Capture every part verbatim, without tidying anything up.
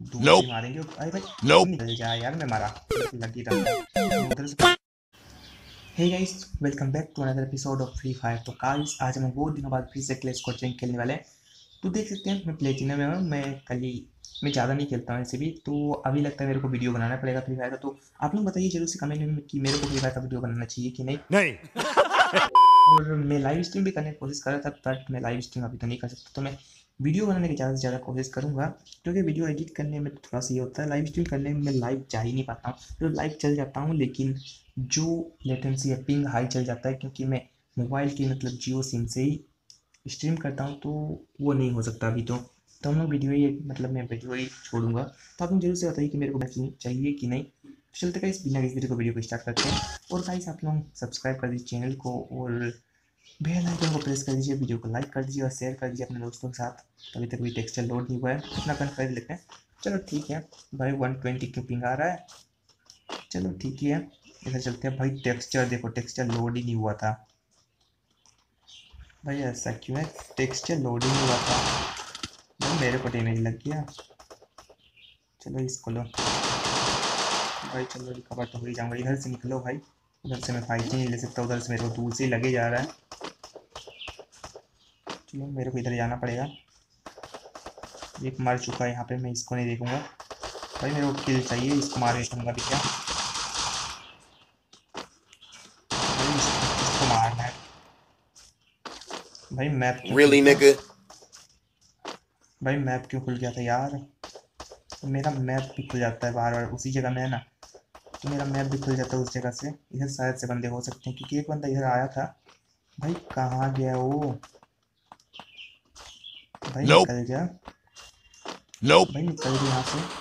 दूर से Nope. मारेंगे। अरे भाई Nope. निकल जा यार, मैं मारा लगी था उधर से। Hey guys, welcome back to another episode of Free Fire. तो गाइस आज हम बहुत दिनों बाद फिर से क्लैश स्क्वाड रैंक खेलने वाले हैं। तो देख सकते हैं मैं प्लेटिनम में हूँ। मैं कल ही मैं ज़्यादा नहीं खेलता हूँ ऐसे भी, तो अभी लगता है मेरे को वीडियो बनाना पड़ेगा फ्री फायर का। तो आप लोग बताइए जरूर से कमेंट में कि मेरे को फ्री फायर का वीडियो बनाना चाहिए कि नहीं। नहीं। और मैं लाइव स्ट्रीम भी करने की कोशिश कर रहा था, बट मैं लाइव स्ट्रीम अभी तो नहीं कर सकता। तो मैं वीडियो बनाने की ज़्यादा से ज़्यादा कोशिश करूँगा, क्योंकि वीडियो एडिट करने में थोड़ा सा ये होता है। लाइव स्ट्रीम करने में मैं लाइव जा ही नहीं पाता हूँ, तो लाइव चल जाता हूँ लेकिन जो लेटेंसी है, पिंग हाई चल जाता है, क्योंकि मैं मोबाइल की मतलब जियो सिम से ही स्ट्रीम करता हूँ, तो वो नहीं हो सकता अभी। तो तो हम लोग वीडियो ही मतलब मैं वीडियो ही छोड़ूंगा। तो आप लोग जरूर से बताइए कि मेरे को बैकिंग चाहिए कि नहीं। तो चलते गाइस बिना किसी को वीडियो को स्टार्ट करते हैं। और गाइस आप लोग सब्सक्राइब कर दीजिए चैनल को, और बेल आइकन को प्रेस कर दीजिए, वीडियो को लाइक कर दीजिए और शेयर कर दीजिए अपने दोस्तों के साथ। अभी तक भी टेक्सचर लोड नहीं हुआ है, अपना गन खरीद लेते हैं। चलो ठीक है भाई, वन ट्वेंटी क्यों पिंग आ रहा है। चलो ठीक ही है, इधर चलते हैं भाई। टेक्सचर देखो, टेक्सचर लोड ही नहीं हुआ था भाई। ऐसा क्यों है, टेक्सचर लोड ही नहीं हुआ था भाई। मेरे को डैमेज लग गया। चलो इसको लो भाई, चलो रिकवर तो हो ही जाऊंगा। इधर से निकलो भाई, उधर से मैं फाइट नहीं ले सकता, उधर से मेरे को दूर से ही लगे जा रहा है। चलो मेरे को इधर जाना पड़ेगा। एक मर चुका है यहाँ पे, मैं इसको नहीं देखूंगा भाई। मेरे को किल चाहिए, इसको मार के दूंगा भी क्या भाई। इसको, इसको मारना है भाई। मैप क्यों खुल Really, गया nigga? भाई, मैप क्यों खुल गया था यार। मेरा मैप भी खुल जाता है बार बार उसी जगह में है ना, तो मेरा मैप भी खुल जाता है उस जगह से। इधर शायद से बंदे हो सकते हैं, क्योंकि एक बंदा इधर आया था भाई। कहाँ गया वो भाई, Nope. निकल गया Nope. भाई, निकल गया यहाँ से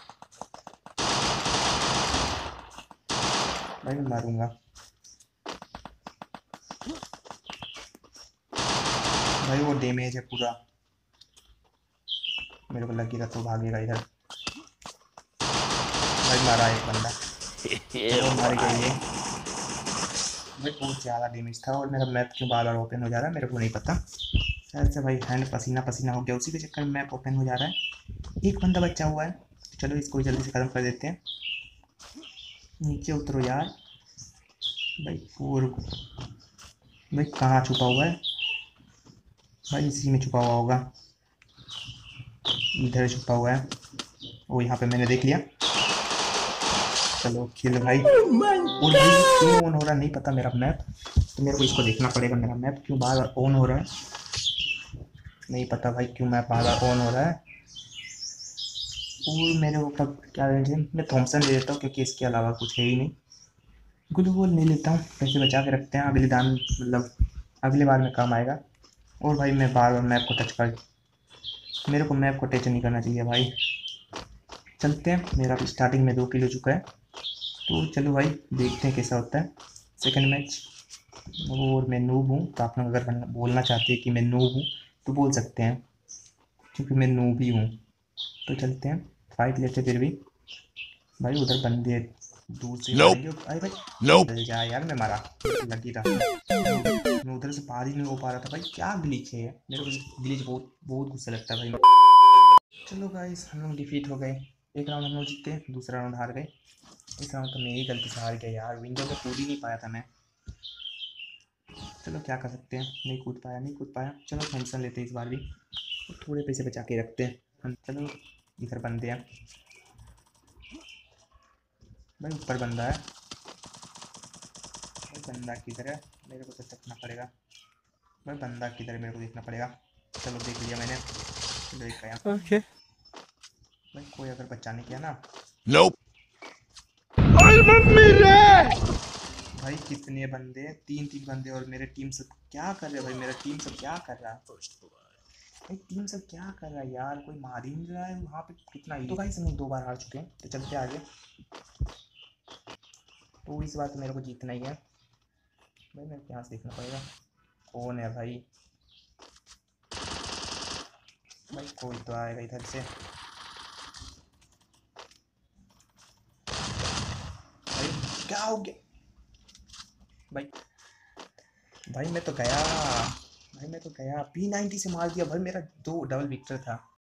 भाई। मैं मारूंगा भाई, वो डैमेज है पूरा। मेरे को लगी था तो भागेगा इधर भाई। मारा एक बंदा, चलो Yeah, मर गया boy. ये भाई। बहुत ज़्यादा डैमेज था। और मेरा मैप क्यों बार बार ओपन हो जा रहा है मेरे को नहीं पता। शायद से भाई हैंड पसीना पसीना हो गया, उसी के चक्कर में मैप ओपन हो जा रहा है। एक बंदा बचा हुआ है, तो चलो इसको जल्दी से ख़त्म कर देते हैं। नीचे उतरो यार भाई। पूर भाई कहाँ छुपा हुआ है भाई, इसी में छुपा हुआ होगा, इधर छुपा हुआ है वो। यहाँ पे मैंने देख लिया। चलो किल भाई। और भाई क्यों ऑन हो रहा है नहीं पता मेरा मैप, तो मेरे को इसको देखना पड़ेगा। मेरा मैप क्यों बार बार ऑन हो रहा है नहीं पता भाई, क्यों मैप बार बार ऑन हो रहा है। और मेरे को कब क्या रेंज है, मैं थॉमसन ले लेता हूँ, क्योंकि इसके अलावा कुछ है ही नहीं। ग्लू वॉल ले लेता हूँ, पैसे बचा के रखते हैं, अगले दान मतलब अगले बार में काम आएगा। और भाई मैं बार बार मैप को टच कर, मेरे को मैप को टच नहीं करना चाहिए भाई। चलते हैं, मेरा भी स्टार्टिंग में दो किल हो चुका है। तो चलो भाई देखते हैं कैसा होता है सेकंड मैच। और मैं नूब हूँ, तो आप लोग अगर बोलना चाहते हैं कि मैं नूब हूँ तो बोल सकते हैं, क्योंकि मैं नूब ही हूँ। तो चलते हैं फाइट लेते फिर भी भाई। उधर बंदे दूर से Nope. मारेंगे। अरे भाई Nope. निकल जा यार, मैं मारा लगी था। मैं उधर से पार ही नहीं हो पा रहा था भाई। क्या ग्लिच है मेरे को, ग्लिच बहुत बहुत गुस्सा लगता है भाई। चलो गाइस हम लोग डिफीट हो गए। एक राउंड हम लोग जीते, दूसरा राउंड हार गए। इस राउंड तो मेरी गलती से हार गया यार, विंडो पे कूद ही नहीं पाया था मैं। चलो क्या कर सकते हैं, नहीं कूद पाया नहीं कूद पाया। चलो टेंशन लेते हैं इस बार भी, तो थोड़े पैसे बचा के रखते हैं हम। चलो इधर बंदे हैं भाई, ऊपर बंदा है भाई। बंदा किधर है मेरे को तो देखना पड़ेगा भाई, बंदा किधर है मेरे को देखना पड़ेगा। चलो देख लिया मैंने, चलो एक गया Okay. भाई। कोई अगर बचाने किया ना Nope. Ay, mami re! भाई। कितने बंदे हैं, तीन तीन बंदे, और मेरे टीम सब क्या कर रहे हैं भाई। मेरा टीम सब क्या कर रहा है भाई, टीम सब क्या कर रहा है यार, कोई मार ही नहीं रहा है वहाँ पे। कितना ही तो भाई, हम लोग दो बार हार चुके हैं, तो चलते आगे। तो इस बार तो मेरे को जीतना ही है भाई। मेरे को यहाँ से देखना पड़ेगा कौन है भाई। भाई कोई तो आएगा इधर से भाई। क्या हो गया भाई। भाई मैं तो गया भाई, मैं तो गया पी नाइन्टी से मार दिया भाई। मेरा दो डबल विक्टर था